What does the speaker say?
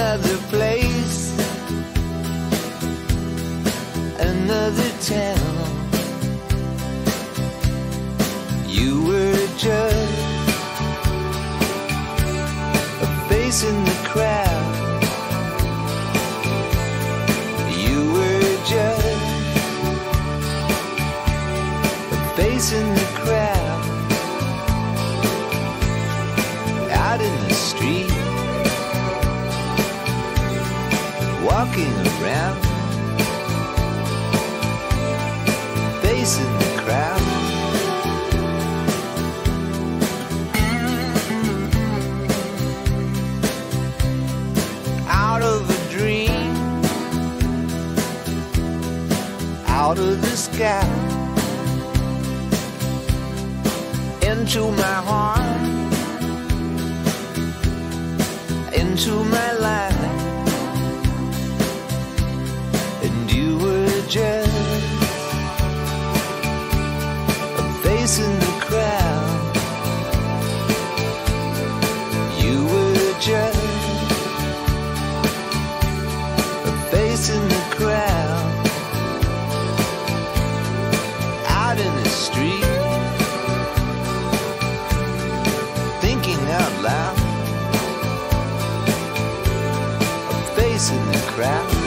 another place, another town. You were just a face in the crowd. You were just a face in the crowd. Out in the street, walking around, facing the crowd. Out of a dream, out of the sky, into my heart, into my life. And you were just a face in the crowd. You were just a face in the crowd. Out in the street, thinking out loud, a face in the crowd.